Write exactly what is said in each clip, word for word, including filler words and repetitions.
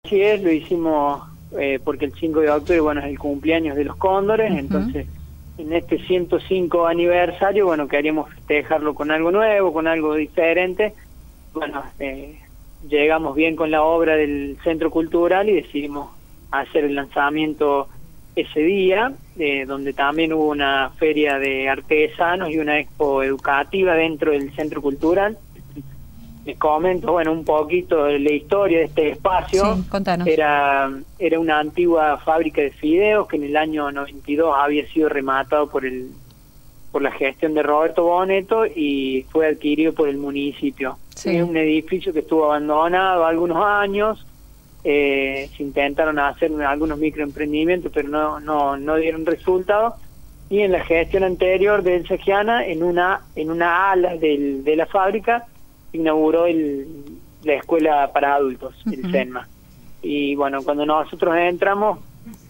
Sí es, lo hicimos eh, porque el cinco de octubre, bueno, es el cumpleaños de los cóndores, uh-huh. Entonces en este ciento cinco aniversario, bueno, queríamos festejarlo con algo nuevo, con algo diferente. Bueno, eh, llegamos bien con la obra del Centro Cultural y decidimos hacer el lanzamiento ese día, eh, donde también hubo una feria de artesanos y una expo educativa dentro del Centro Cultural. Les comento, bueno, un poquito de la historia de este espacio. Sí, contanos. Era, era una antigua fábrica de fideos que en el año noventa y dos había sido rematado por el por la gestión de Roberto Boneto y fue adquirido por el municipio. Sí. Es un edificio que estuvo abandonado algunos años, eh, se intentaron hacer algunos microemprendimientos, pero no no no dieron resultado. Y en la gestión anterior de Elsa Giana, en una en una ala del, de la fábrica, inauguró el, la escuela para adultos, uh-huh. el SENMA. Y bueno, cuando nosotros entramos,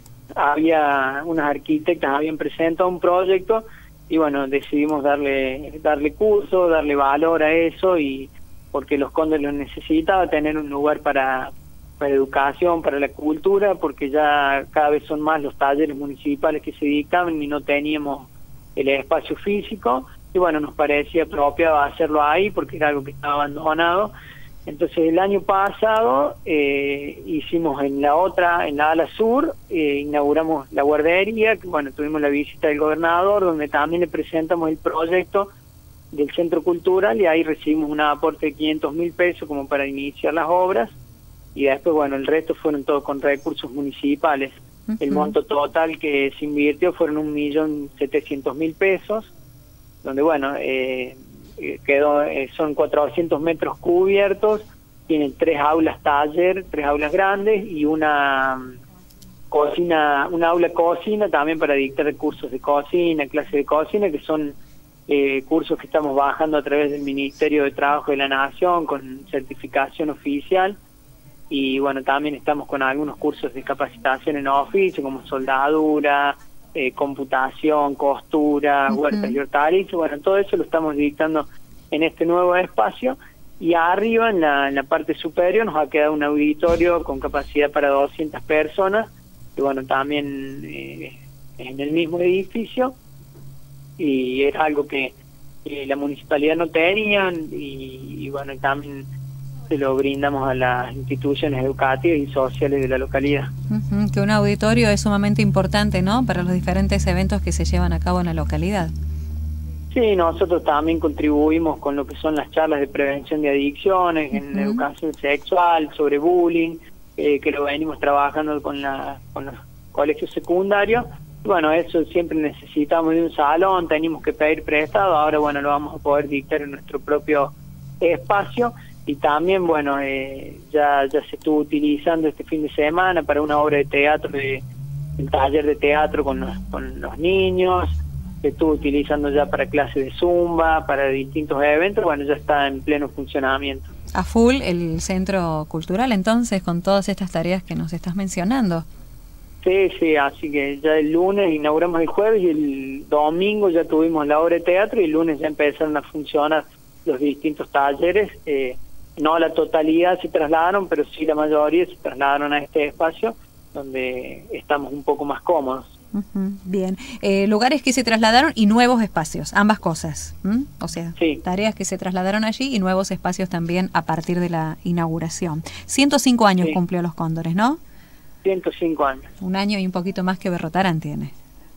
había unas arquitectas habían presentado un proyecto y bueno, decidimos darle darle curso, darle valor a eso, y porque los Cóndores lo necesitaba, tener un lugar para para educación, para la cultura, porque ya cada vez son más los talleres municipales que se dictaban y no teníamos el espacio físico. Y bueno, nos parecía apropiado hacerlo ahí porque era algo que estaba abandonado. Entonces el año pasado eh, hicimos en la otra, en la ala sur, eh, inauguramos la guardería, que bueno, tuvimos la visita del gobernador, donde también le presentamos el proyecto del Centro Cultural, y ahí recibimos un aporte de quinientos mil pesos como para iniciar las obras, y después bueno, el resto fueron todos con recursos municipales. Uh-huh. El monto total que se invirtió fueron un millón setecientos mil pesos, donde bueno, eh, quedó eh, son cuatrocientos metros cubiertos, tienen tres aulas taller, tres aulas grandes y una cocina, una aula cocina también para dictar cursos de cocina, clases de cocina, que son eh, cursos que estamos bajando a través del Ministerio de Trabajo de la Nación con certificación oficial. Y bueno, también estamos con algunos cursos de capacitación en oficio como soldadura, Eh, computación, costura, uh-huh. huertas y hortalizas. Bueno, todo eso lo estamos dictando en este nuevo espacio, y arriba en la, en la parte superior nos ha quedado un auditorio con capacidad para doscientas personas, y bueno, también eh, en el mismo edificio, y era algo que eh, la municipalidad no tenía, y, y bueno, también se lo brindamos a las instituciones educativas y sociales de la localidad. Uh-huh, que un auditorio es sumamente importante, ¿no?, para los diferentes eventos que se llevan a cabo en la localidad. Sí, nosotros también contribuimos con lo que son las charlas de prevención de adicciones, uh-huh. en educación sexual, sobre bullying, eh, que lo venimos trabajando con, la, con los colegios secundarios. Bueno, eso siempre necesitamos de un salón, teníamos que pedir prestado, ahora bueno, lo vamos a poder dictar en nuestro propio espacio. Y también, bueno, eh, ya ya se estuvo utilizando este fin de semana para una obra de teatro, de, el taller de teatro con los, con los niños, se estuvo utilizando ya para clases de zumba, para distintos eventos, bueno, ya está en pleno funcionamiento. A full el Centro Cultural, entonces, con todas estas tareas que nos estás mencionando. Sí, sí, así que ya el lunes inauguramos el jueves, y el domingo ya tuvimos la obra de teatro, y el lunes ya empezaron a funcionar los distintos talleres. eh, No la totalidad se trasladaron, pero sí la mayoría se trasladaron a este espacio donde estamos un poco más cómodos. Uh-huh, bien. Eh, lugares que se trasladaron y nuevos espacios, ambas cosas. ¿Mm? O sea, sí. Tareas que se trasladaron allí y nuevos espacios también a partir de la inauguración. ciento cinco años sí. Cumplió los Cóndores, ¿no? ciento cinco años. Un año y un poquito más que Berrotarán tiene.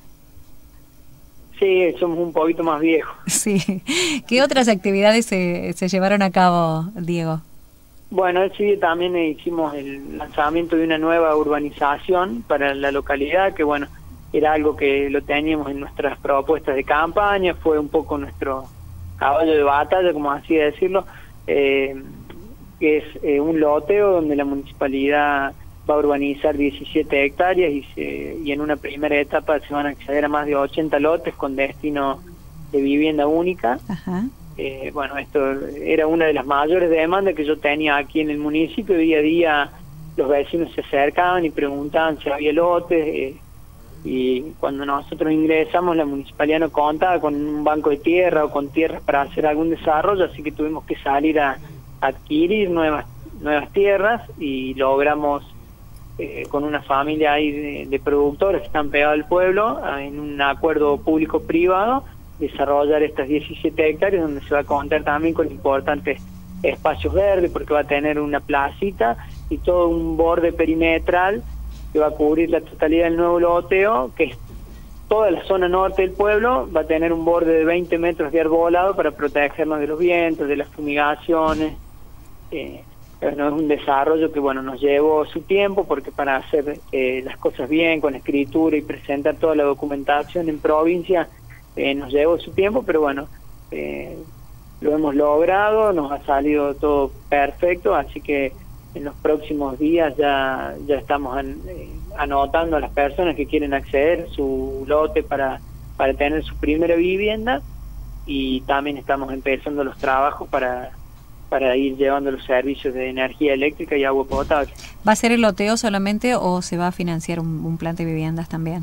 Sí, somos un poquito más viejos. Sí. ¿Qué otras actividades se, se llevaron a cabo, Diego? Bueno, ese día también hicimos el lanzamiento de una nueva urbanización para la localidad, que bueno, era algo que lo teníamos en nuestras propuestas de campaña, fue un poco nuestro caballo de batalla, como así decirlo, eh, que es eh, un loteo donde la municipalidad va a urbanizar diecisiete hectáreas y, se, y en una primera etapa se van a acceder a más de ochenta lotes con destino de vivienda única. Ajá. Eh, bueno, esto era una de las mayores demandas que yo tenía aquí en el municipio. Día a día los vecinos se acercaban y preguntaban si había lotes, eh, y cuando nosotros ingresamos la municipalidad no contaba con un banco de tierra o con tierras para hacer algún desarrollo, así que tuvimos que salir a adquirir nuevas nuevas tierras, y logramos eh, con una familia ahí de, de productores que están pegados al pueblo, en un acuerdo público-privado, desarrollar estas diecisiete hectáreas, donde se va a contar también con importantes espacios verdes, porque va a tener una placita y todo un borde perimetral que va a cubrir la totalidad del nuevo loteo, que es toda la zona norte del pueblo. Va a tener un borde de veinte metros de arbolado para protegernos de los vientos, de las fumigaciones. Eh, no es un desarrollo que, bueno, nos llevó su tiempo, porque para hacer eh, las cosas bien, con escritura y presentar toda la documentación en provincia, eh, nos llevó su tiempo, pero bueno, eh, lo hemos logrado, nos ha salido todo perfecto, así que en los próximos días ya ya estamos an, eh, anotando a las personas que quieren acceder su lote para, para tener su primera vivienda, y también estamos empezando los trabajos para para ir llevando los servicios de energía eléctrica y agua potable. ¿Va a ser el loteo solamente o se va a financiar un, un plan de viviendas también?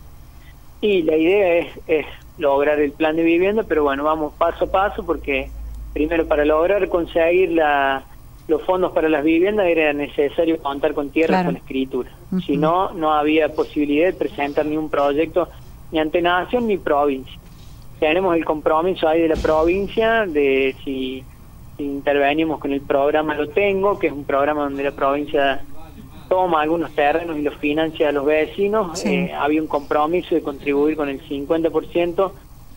Y la idea es, es lograr el plan de vivienda, pero bueno, vamos paso a paso, porque primero, para lograr conseguir la, los fondos para las viviendas, era necesario contar con tierra, claro, con escritura. Uh-huh. Si no, no había posibilidad de presentar ni un proyecto ni ante Nación ni provincia. Tenemos el compromiso ahí de la provincia de si intervenimos con el programa Lo Tengo, que es un programa donde la provincia toma algunos terrenos y los financia a los vecinos. Sí. Eh, había un compromiso de contribuir con el cincuenta por ciento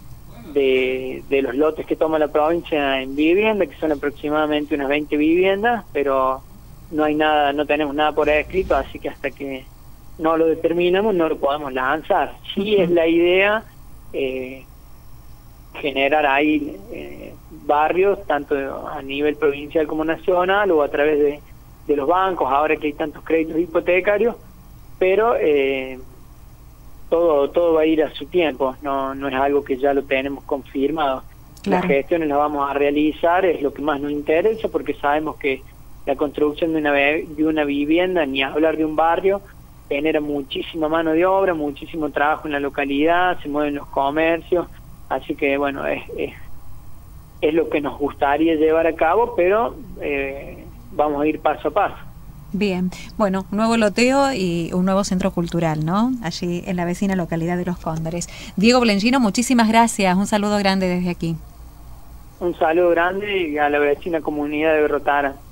de, de los lotes que toma la provincia en vivienda, que son aproximadamente unas veinte viviendas, pero no hay nada, no tenemos nada por escrito, así que hasta que no lo determinamos no lo podemos lanzar. Sí, uh-huh, es la idea eh, generar ahí eh, barrios, tanto a nivel provincial como nacional, o a través de, de los bancos, ahora que hay tantos créditos hipotecarios, pero eh, todo todo va a ir a su tiempo, no no es algo que ya lo tenemos confirmado. Claro. Las gestiones las vamos a realizar, es lo que más nos interesa, porque sabemos que la construcción de una, de una vivienda, ni hablar de un barrio, genera muchísima mano de obra, muchísimo trabajo en la localidad, se mueven los comercios. Así que, bueno, es, es, es lo que nos gustaría llevar a cabo, pero eh, vamos a ir paso a paso. Bien, bueno, un nuevo loteo y un nuevo centro cultural, ¿no? Allí en la vecina localidad de Los Cóndores. Diego Blengino, muchísimas gracias. Un saludo grande desde aquí. Un saludo grande y a la vecina comunidad de Berrotara.